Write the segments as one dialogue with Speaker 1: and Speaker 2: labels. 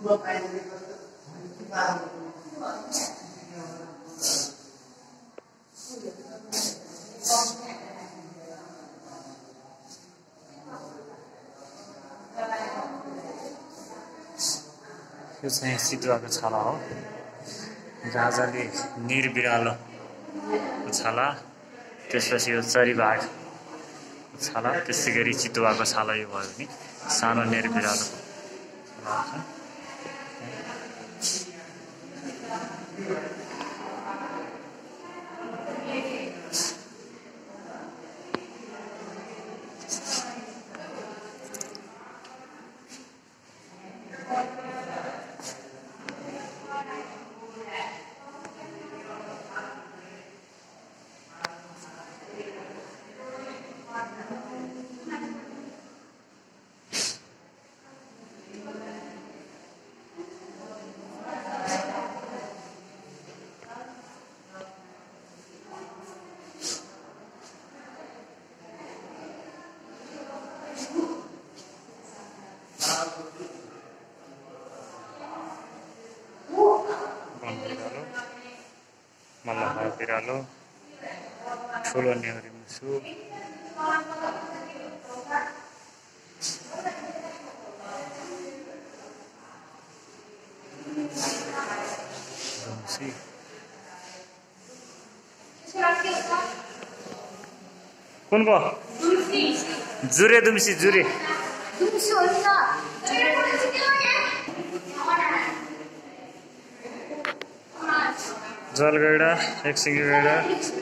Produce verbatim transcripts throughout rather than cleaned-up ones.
Speaker 1: यो चाहिँ चितुवाको छाला हो। राजाले निरबिरालो छाला, त्यसपछि यो चरीबाघको छाला, त्यसै गरी चितुवाको छाला यो भयो भने सानो निरबिरालो छाला छ। मल्लहार बिरालो, ठुलो नेउरी मुसु, कुन को जुरे दुम्सी जुरे जलगैडा, एक सिंगी गैडा,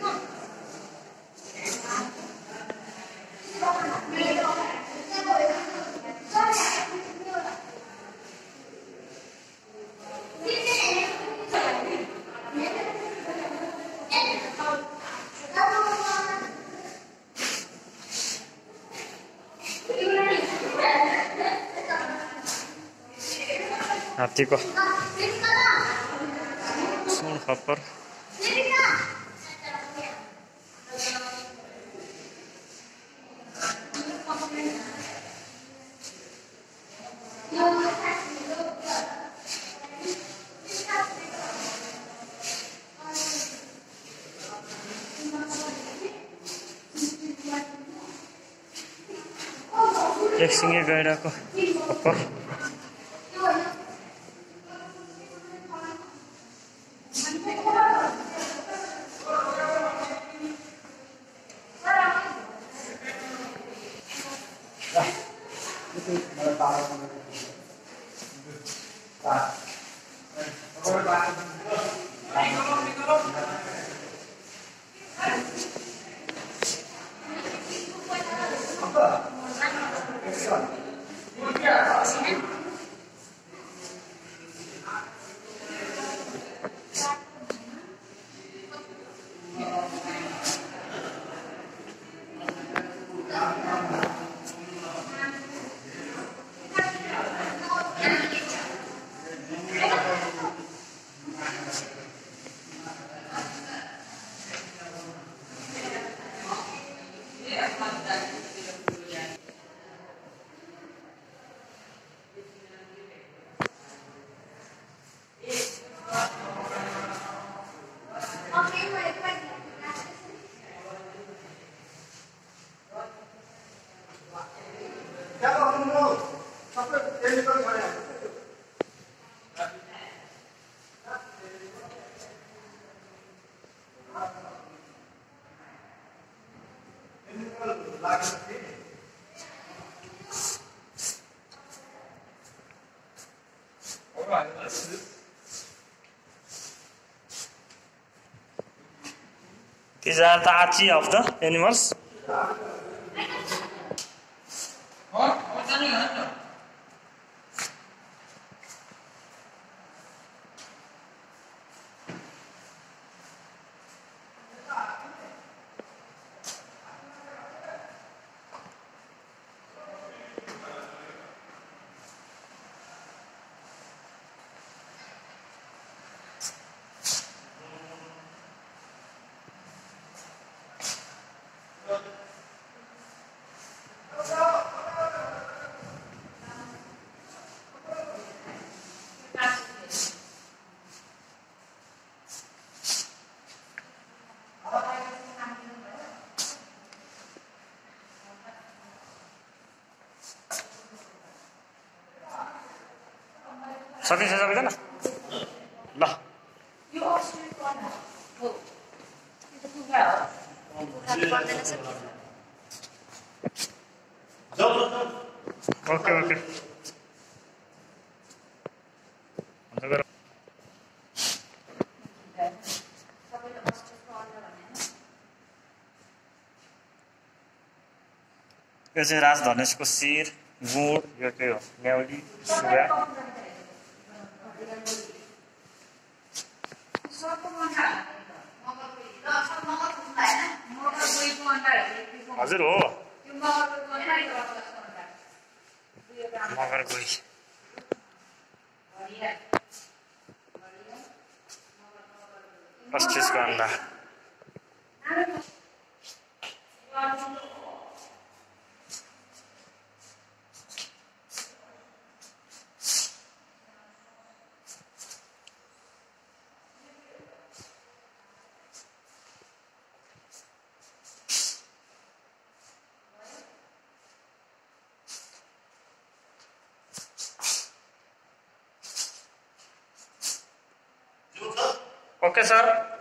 Speaker 1: हात्ती को सुन खप्पर, एक सिंगे गैडा को खप्पर, These are the archie of the animals. सकिन्छ सकिँदैन ल
Speaker 2: यो अस्ट्रेलिया पर्न हो त्यो कुखुरा हो कुखुरा पर्दैन सर
Speaker 1: ओके ओके हुन्छ गरौँ यो चाहिँ राजधनेशको शिर गुड यो के हो न्याउली सुगा हजुर हो मगर गई अस्ट्रिचको अन्डा ओके सर